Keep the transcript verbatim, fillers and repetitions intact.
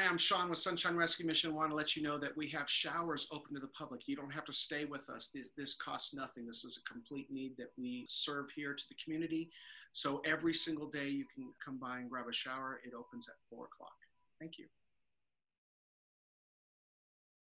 Hi, I'm Sean with Sunshine Rescue Mission. I want to let you know that we have showers open to the public. You don't have to stay with us. This, this costs nothing. This is a complete need that we serve here to the community. So every single day you can come by and grab a shower. It opens at four o'clock. Thank you.